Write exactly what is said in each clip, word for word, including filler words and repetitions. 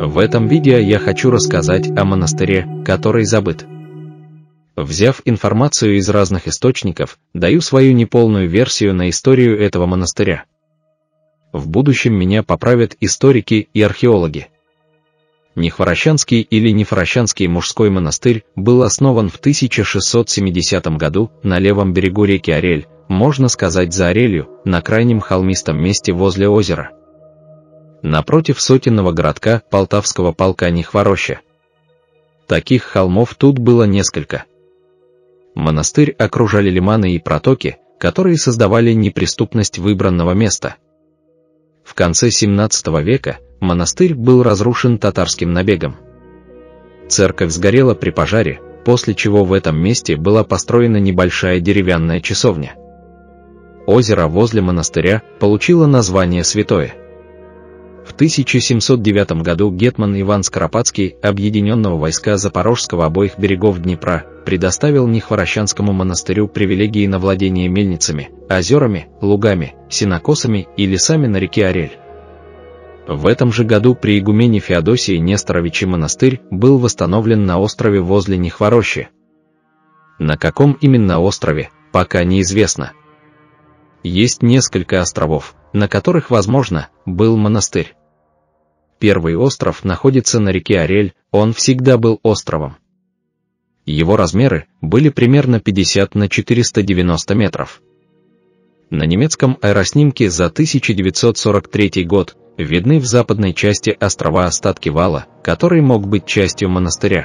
В этом видео я хочу рассказать о монастыре, который забыт. Взяв информацию из разных источников, даю свою неполную версию на историю этого монастыря. В будущем меня поправят историки и археологи. Нехворощанский или Нефорощанский мужской монастырь был основан в тысяча шестьсот семидесятом году на левом берегу реки Орель, можно сказать за Орелью, на крайнем холмистом месте возле озера. Напротив сотенного городка Полтавского полка Нехвороща. Таких холмов тут было несколько. Монастырь окружали лиманы и протоки, которые создавали неприступность выбранного места. В конце семнадцатого века монастырь был разрушен татарским набегом. Церковь сгорела при пожаре, после чего в этом месте была построена небольшая деревянная часовня. Озеро возле монастыря получило название Святое. В тысяча семьсот девятом году гетман Иван Скоропадский объединенного войска Запорожского обоих берегов Днепра предоставил Нехворощанскому монастырю привилегии на владение мельницами, озерами, лугами, сенокосами и лесами на реке Орель. В этом же году при игумене Феодосии Несторовиче монастырь был восстановлен на острове возле Нехворощи. На каком именно острове, пока неизвестно. Есть несколько островов, на которых, возможно, был монастырь. Первый остров находится на реке Орель, он всегда был островом. Его размеры были примерно пятьдесят на четыреста девяносто метров. На немецком аэроснимке за тысяча девятьсот сорок третий год видны в западной части острова остатки вала, который мог быть частью монастыря.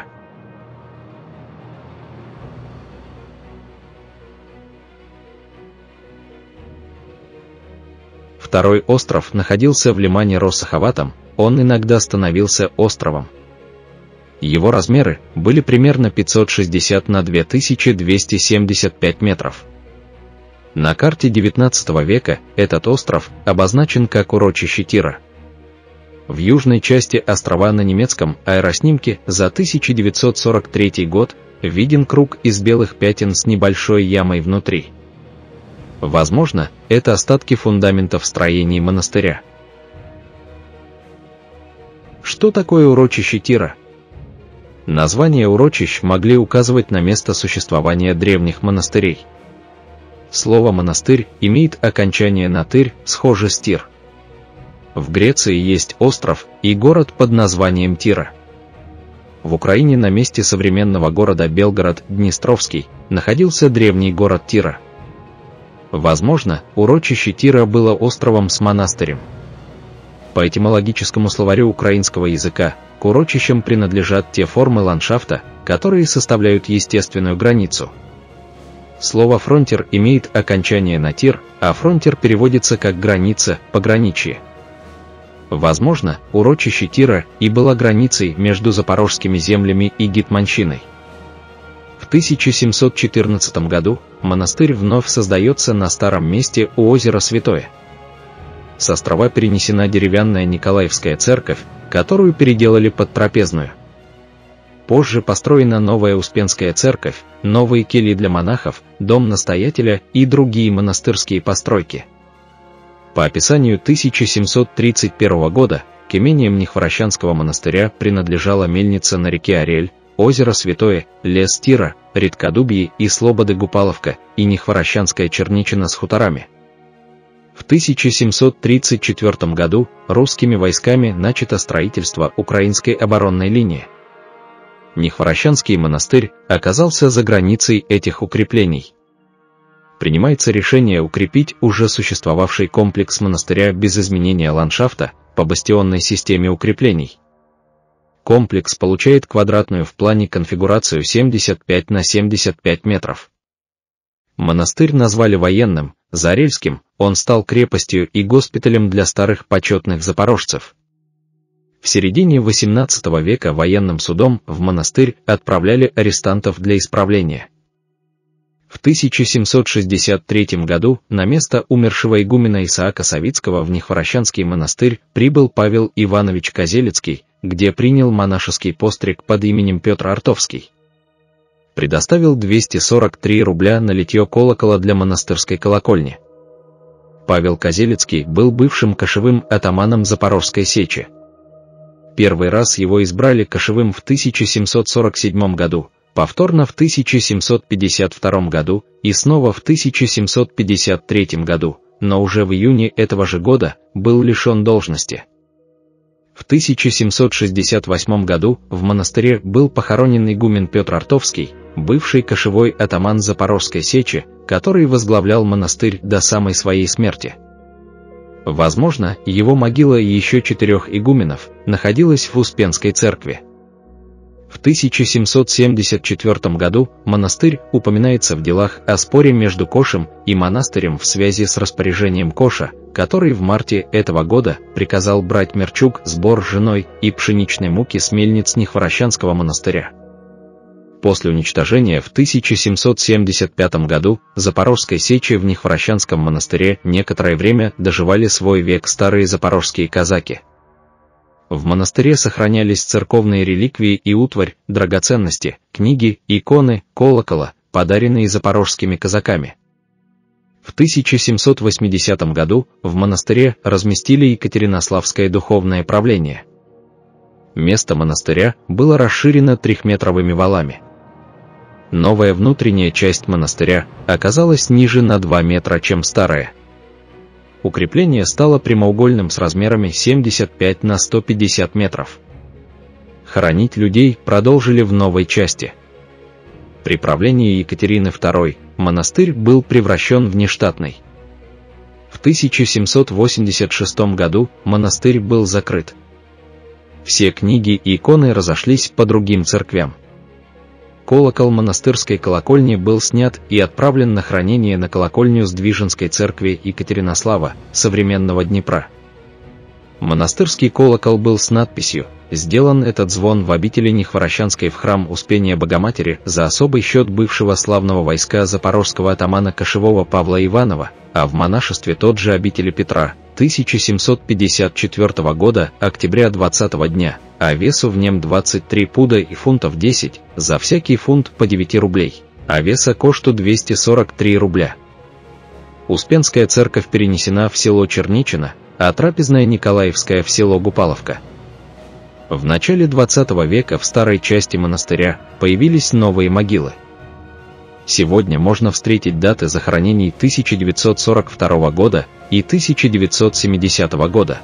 Второй остров находился в лимане Россоховатом, он иногда становился островом. Его размеры были примерно пятьсот шестьдесят на две тысячи двести семьдесят пять метров. На карте девятнадцатого века этот остров обозначен как урочище Тира. В южной части острова на немецком аэроснимке за тысяча девятьсот сорок третий год виден круг из белых пятен с небольшой ямой внутри. Возможно, это остатки фундаментов строений монастыря. Что такое урочище Тира? Названия урочищ могли указывать на место существования древних монастырей. Слово «монастырь» имеет окончание на «тырь», схоже с «тир». В Греции есть остров и город под названием Тира. В Украине на месте современного города Белгород-Днестровский находился древний город Тира. Возможно, урочище Тира было островом с монастырем. По этимологическому словарю украинского языка, к урочищам принадлежат те формы ландшафта, которые составляют естественную границу. Слово «фронтир» имеет окончание на «тир», а «фронтир» переводится как «граница», «пограничье». Возможно, урочище Тира и была границей между запорожскими землями и Гетманщиной. В тысяча семьсот четырнадцатом году монастырь вновь создается на старом месте у озера Святое. С острова перенесена деревянная Николаевская церковь, которую переделали под трапезную. Позже построена новая Успенская церковь, новые кельи для монахов, дом настоятеля и другие монастырские постройки. По описанию тысяча семьсот тридцать первого года к имениям Нехворощанского монастыря принадлежала мельница на реке Орель, озеро Святое, лес Тира, редкодубье и слободы Гупаловка и Нехворощанская черничина с хуторами. В тысяча семьсот тридцать четвёртом году русскими войсками начато строительство украинской оборонной линии. Нехворощанский монастырь оказался за границей этих укреплений. Принимается решение укрепить уже существовавший комплекс монастыря без изменения ландшафта по бастионной системе укреплений. Комплекс получает квадратную в плане конфигурацию семьдесят пять на семьдесят пять метров. Монастырь назвали военным, Зарельским, он стал крепостью и госпиталем для старых почетных запорожцев. В середине восемнадцатого века военным судом в монастырь отправляли арестантов для исправления. В тысяча семьсот шестьдесят третьем году на место умершего игумена Исаака Савицкого в Нехворощанский монастырь прибыл Павел Иванович Козелецкий, где принял монашеский постриг под именем Петр Артовский. Предоставил двести сорок три рубля на литье колокола для монастырской колокольни. Павел Козелецкий был бывшим кошевым атаманом Запорожской сечи. Первый раз его избрали кошевым в тысяча семьсот сорок седьмом году, повторно в тысяча семьсот пятьдесят втором году и снова в тысяча семьсот пятьдесят третьем году, но уже в июне этого же года был лишен должности. В тысяча семьсот шестьдесят восьмом году в монастыре был похоронен игумен Петр Артовский, бывший кошевой атаман Запорожской сечи, который возглавлял монастырь до самой своей смерти. Возможно, его могила и еще четырех игуменов находилась в Успенской церкви. В тысяча семьсот семьдесят четвёртом году монастырь упоминается в делах о споре между Кошем и монастырем в связи с распоряжением Коша, который в марте этого года приказал брать мерчуг, сбор с женой и пшеничной муки с мельниц Нехворощанского монастыря. После уничтожения в тысяча семьсот семьдесят пятом году Запорожской сечи в Нехворощанском монастыре некоторое время доживали свой век старые запорожские казаки. В монастыре сохранялись церковные реликвии и утварь, драгоценности, книги, иконы, колокола, подаренные запорожскими казаками. В тысяча семьсот восьмидесятом году в монастыре разместили Екатеринославское духовное правление. Место монастыря было расширено трехметровыми валами. Новая внутренняя часть монастыря оказалась ниже на два метра, чем старая. Укрепление стало прямоугольным с размерами семьдесят пять на сто пятьдесят метров. Хоронить людей продолжили в новой части. При правлении Екатерины второй монастырь был превращен в нештатный. В тысяча семьсот восемьдесят шестом году монастырь был закрыт. Все книги и иконы разошлись по другим церквям. Колокол монастырской колокольни был снят и отправлен на хранение на колокольню Сдвиженской церкви Екатеринослава, современного Днепра. Монастырский колокол был с надписью «Сделан этот звон в обители Нехворощанской в храм Успения Богоматери за особый счет бывшего славного войска запорожского атамана кошевого Павла Иванова, а в монашестве тот же обители Петра, тысяча семьсот пятьдесят четвёртого года, октября двадцатого дня, а весу в нем двадцать три пуда и фунтов десять, за всякий фунт по девять рублей, а веса кошту двести сорок три рубля. Успенская церковь перенесена в село Черничино, а трапезная Николаевская в село Гупаловка. В начале двадцатого века в старой части монастыря появились новые могилы. Сегодня можно встретить даты захоронений тысяча девятьсот сорок второго года и тысяча девятьсот семидесятого года.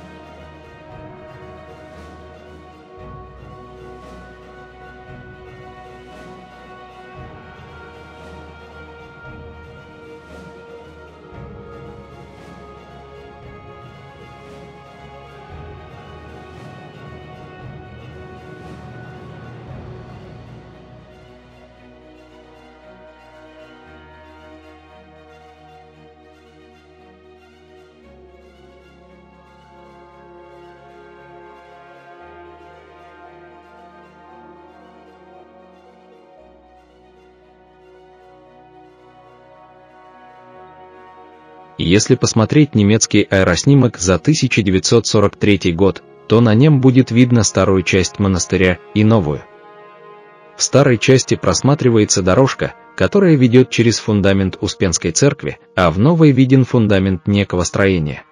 Если посмотреть немецкий аэроснимок за тысяча девятьсот сорок третий год, то на нем будет видно старую часть монастыря и новую. В старой части просматривается дорожка, которая ведет через фундамент Успенской церкви, а в новой виден фундамент некого строения.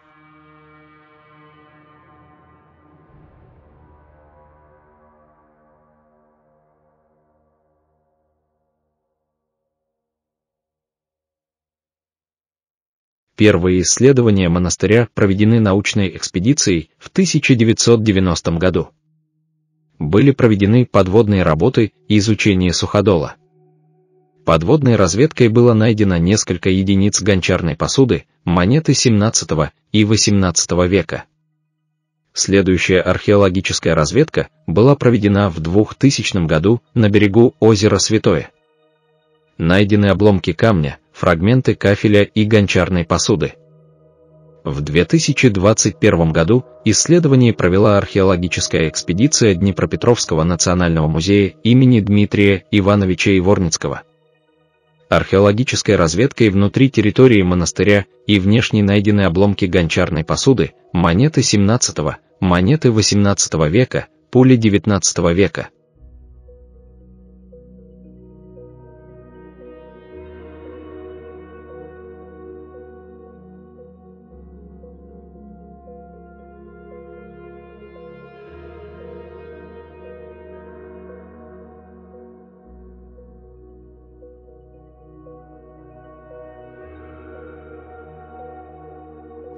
Первые исследования монастыря проведены научной экспедицией в тысяча девятьсот девяностом году. Были проведены подводные работы и изучение суходола. Подводной разведкой было найдено несколько единиц гончарной посуды, монеты семнадцатого и восемнадцатого века. Следующая археологическая разведка была проведена в двухтысячном году на берегу озера Святое. Найдены обломки камня, фрагменты кафеля и гончарной посуды. В две тысячи двадцать первом году исследование провела археологическая экспедиция Днепропетровского национального музея имени Дмитрия Ивановича Иворницкого. Археологической разведкой внутри территории монастыря и внешне найдены обломки гончарной посуды, монеты семнадцатого, монеты восемнадцатого века, пули девятнадцатого века.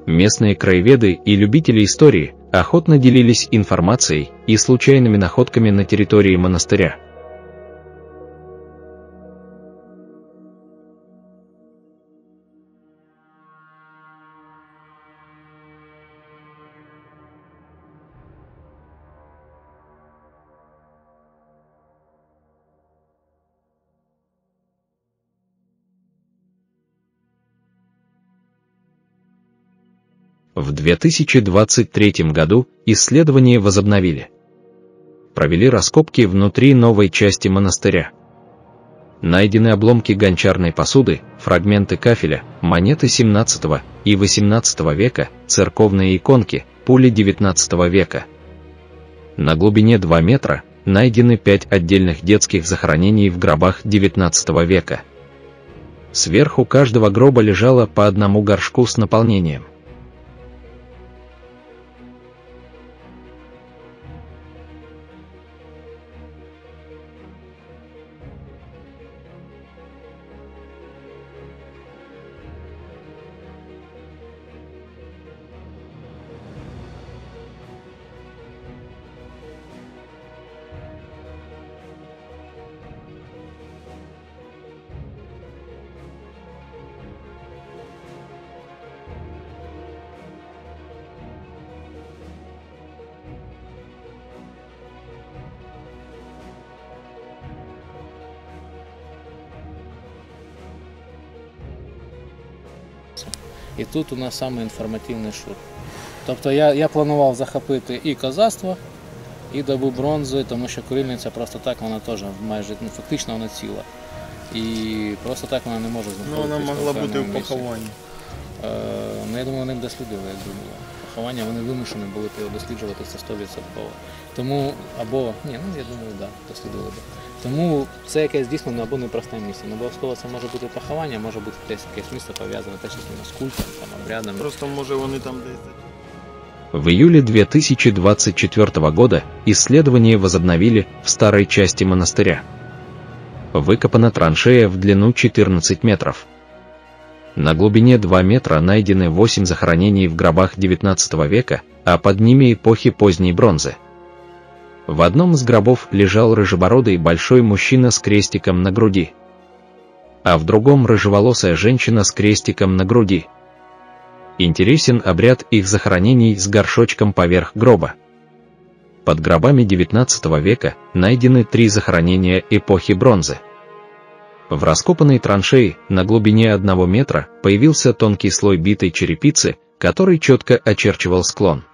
Местные краеведы и любители истории охотно делились информацией и случайными находками на территории монастыря. В две тысячи двадцать третьем году исследования возобновили. Провели раскопки внутри новой части монастыря. Найдены обломки гончарной посуды, фрагменты кафеля, монеты семнадцатого и восемнадцатого века, церковные иконки, пули девятнадцатого века. На глубине два метра найдены пять отдельных детских захоронений в гробах девятнадцатого века. Сверху каждого гроба лежало по одному горшку с наполнением. І тут у нас саме інформативний шут. Тобто я, я планував захопити і козацтво, і добу бронзи, тому що Курильниця просто так, вона теж майже, ну, фактично вона ціла. І просто так вона не може знаходитися. Ну, вона могла бути в похованні. Е, ну, я думаю, вони б дослідили, якби було. Поховання вони вимушені були б його досліджувати, це сто відсотків. Тому, або, ні, ну я думаю, так, да, дослідили б. Тому це якесь дійсно або непросте місце. Не обов'язково це може бути поховання, може бути десь якесь місце пов'язане теж з культом, там, обрядом. Просто може вони там десь. В июле две тысячи двадцать четвёртого года исследования возобновили в старой части монастыря. Выкопана траншея в длину четырнадцать метров. На глубине два метра найдены восемь захоронений в гробах девятнадцатого века, а под ними эпохи поздней бронзы. В одном из гробов лежал рыжебородый большой мужчина с крестиком на груди, а в другом рыжеволосая женщина с крестиком на груди. Интересен обряд их захоронений с горшочком поверх гроба. Под гробами девятнадцатого века найдены три захоронения эпохи бронзы. В раскопанной траншеи на глубине одного метра появился тонкий слой битой черепицы, который четко очерчивал склон.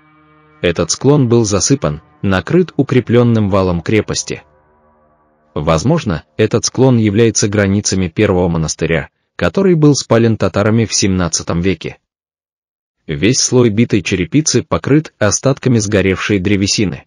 Этот склон был засыпан, накрыт укрепленным валом крепости. Возможно, этот склон является границами первого монастыря, который был спален татарами в семнадцатом веке. Весь слой битой черепицы покрыт остатками сгоревшей древесины.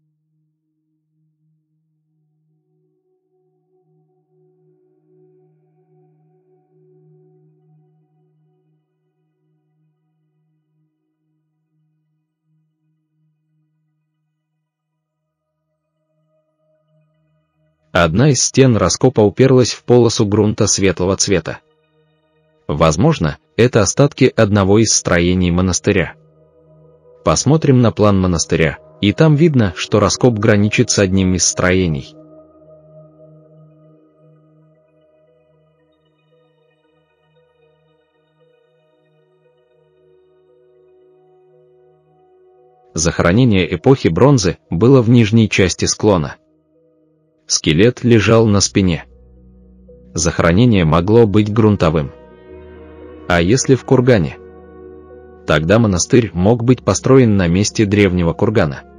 Одна из стен раскопа уперлась в полосу грунта светлого цвета. Возможно, это остатки одного из строений монастыря. Посмотрим на план монастыря, и там видно, что раскоп граничит с одним из строений. Захоронение эпохи бронзы было в нижней части склона. Скелет лежал на спине. Захоронение могло быть грунтовым. А если в кургане? Тогда монастырь мог быть построен на месте древнего кургана.